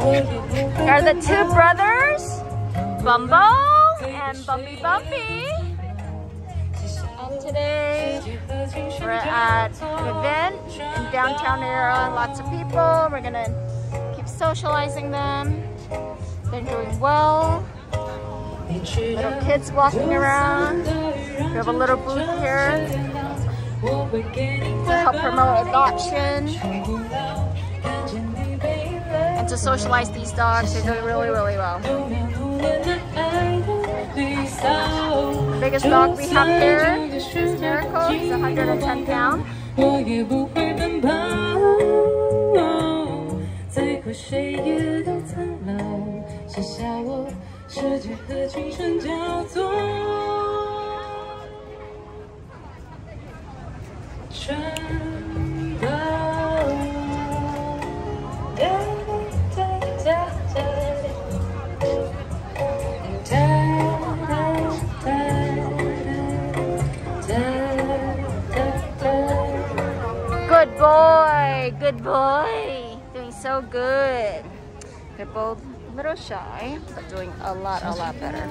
Here are the two brothers, Bumbo and Bumbi Bumbi. And today we're at an event in downtown area. Lots of people. We're gonna keep socializing them. They're doing well. Little kids walking around. We have a little booth here to help promote adoption and to socialize these dogs. They're doing really, really well. The biggest dog we have here is Miracle. He's 110 pounds. Good boy, good boy. Doing so good. They're both a little shy, but doing a lot better.